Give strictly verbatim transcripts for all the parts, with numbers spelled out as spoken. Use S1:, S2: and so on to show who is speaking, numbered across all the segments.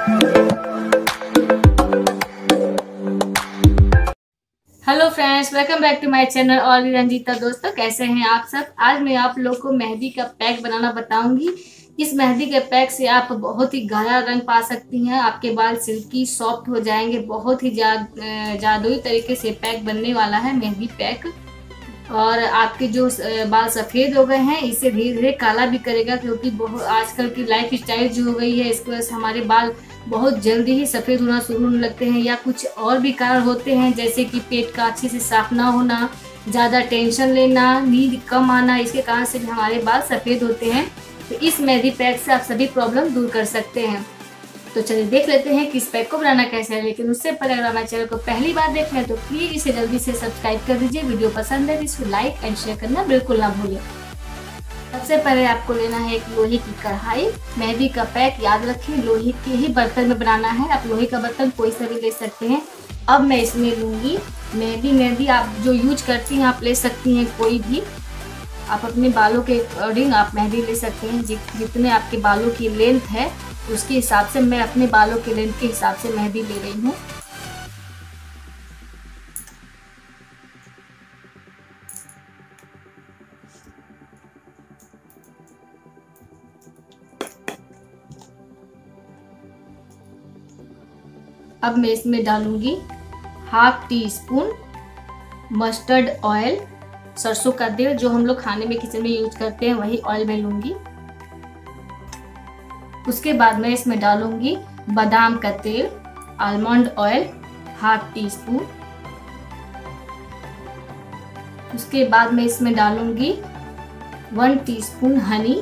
S1: Hello friends, welcome back to my channel और रंजीता। दोस्तों, कैसे हैं आप सब। आज मैं आप लोग को मेहंदी का पैक बनाना बताऊंगी। इस मेहंदी के पैक से आप बहुत ही गाढ़ा रंग पा सकती हैं। आपके बाल सिल्की सॉफ्ट हो जाएंगे। बहुत ही जा, जादुई तरीके से पैक बनने वाला है मेहंदी पैक। और आपके जो बाल सफ़ेद हो गए हैं, इसे धीरे धीरे काला भी करेगा, क्योंकि बहुत आजकल की लाइफ स्टाइल जो हो गई है, इसकी वजह से हमारे बाल बहुत जल्दी ही सफ़ेद होना शुरू होने लगते हैं। या कुछ और भी कारण होते हैं, जैसे कि पेट का अच्छे से साफ ना होना, ज़्यादा टेंशन लेना, नींद कम आना, इसके कारण से भी हमारे बाल सफ़ेद होते हैं। तो इस मेहंदी पैक से आप सभी प्रॉब्लम दूर कर सकते हैं। तो चलिए देख लेते हैं कि इस पैक को बनाना कैसे है। लेकिन उससे पहले अगर हमारे चैनल को पहली बार देख रहे हैं तो प्लीज़ इसे जल्दी से सब्सक्राइब कर दीजिए। वीडियो पसंद है तो इसको लाइक एंड शेयर करना बिल्कुल ना भूलिए। सबसे पहले आपको लेना है एक लोहे की कढ़ाई। मेहंदी का पैक याद रखें लोहे के ही बर्तन में बनाना है। आप लोहे का बर्तन कोई सा भी ले सकते हैं। अब मैं इसमें लूँगी मेहंदी। मेहंदी आप जो यूज करती हैं आप ले सकती हैं कोई भी। आप अपने बालों के अकॉर्डिंग आप मेहंदी ले सकते हैं। जितने आपके बालों की लेंथ है उसके हिसाब से मैं अपने बालों के लेंथ के हिसाब से मेहंदी ले रही हूँ। अब मैं इसमें डालूंगी half teaspoon mustard oil. सरसों का तेल जो हम लोग खाने में किचन में यूज करते हैं वही ऑयल मैं लूंगी। उसके बाद मैं इसमें डालूंगी बादाम का तेल, almond oil half teaspoon. उसके बाद मैं इसमें डालूंगी वन टीस्पून हनी।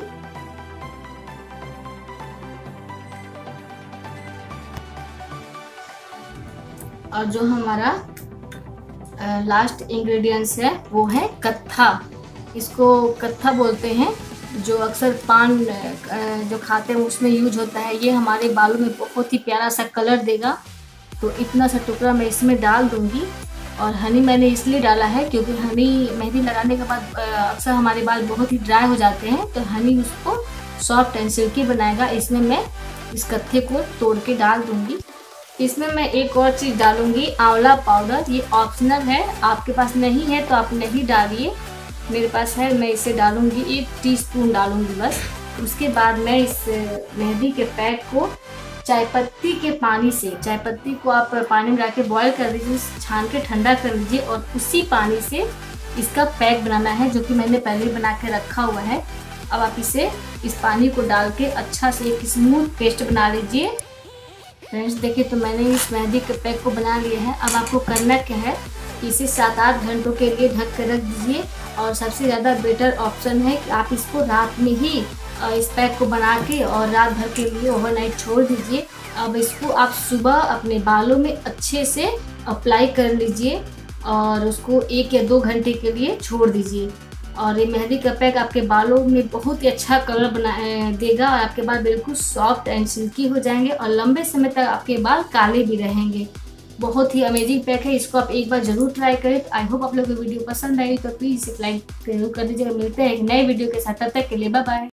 S1: और जो हमारा लास्ट इंग्रेडिएंट्स है वो है कत्था। इसको कत्था बोलते हैं, जो अक्सर पान जो खाते हैं उसमें यूज होता है। ये हमारे बालों में बहुत ही प्यारा सा कलर देगा। तो इतना सा टुकड़ा मैं इसमें डाल दूंगी। और हनी मैंने इसलिए डाला है क्योंकि हनी मेहंदी लगाने के बाद अक्सर हमारे बाल बहुत ही ड्राई हो जाते हैं, तो हनी उसको सॉफ्ट एंड सिल्की बनाएगा। इसमें मैं इस कत्थे को तोड़ के डाल दूंगी। इसमें मैं एक और चीज़ डालूंगी आंवला पाउडर। ये ऑप्शनल है, आपके पास नहीं है तो आप नहीं डालिए। मेरे पास है, मैं इसे डालूंगी, एक टीस्पून डालूंगी बस। उसके बाद मैं इस मेहंदी के पैक को चाय पत्ती के पानी से, चाय पत्ती को आप पानी में डाल के बॉयल कर दीजिए, छान के ठंडा कर लीजिए और उसी पानी से इसका पैक बनाना है, जो कि मैंने पहले बना के रखा हुआ है। अब आप इसे इस पानी को डाल के अच्छा से एक स्मूथ पेस्ट बना लीजिए। फ्रेंड्स देखिए, तो मैंने इस मेहंदी के पैक को बना लिया है। अब आपको करना क्या है, इसे सात आठ घंटों के लिए ढक कर रख दीजिए। और सबसे ज़्यादा बेटर ऑप्शन है कि आप इसको रात में ही इस पैक को बना के और रात भर के लिए ओवरनाइट छोड़ दीजिए। अब इसको आप सुबह अपने बालों में अच्छे से अप्लाई कर लीजिए और उसको एक या दो घंटे के लिए छोड़ दीजिए। और ये मेहंदी का पैक आपके बालों में बहुत ही अच्छा कलर बना देगा और आपके बाल बिल्कुल सॉफ्ट एंड सिल्की हो जाएंगे और लंबे समय तक आपके बाल काले भी रहेंगे। बहुत ही अमेजिंग पैक है, इसको आप एक बार जरूर ट्राई करें। आई होप आप लोगों को वीडियो पसंद आई, तो प्लीज़ इसे लाइक जरूर कर दीजिएगा। मिलते हैं एक नए वीडियो के साथ, तब तक के लिए बाय बाय।